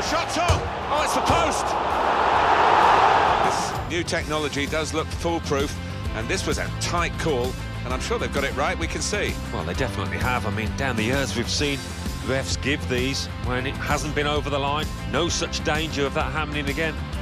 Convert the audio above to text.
shot's on! Oh, it's the post! This new technology does look foolproof, and this was a tight call, and I'm sure they've got it right, we can see. Well, they definitely have. I mean, down the years we've seen refs give these when it hasn't been over the line. No such danger of that happening again.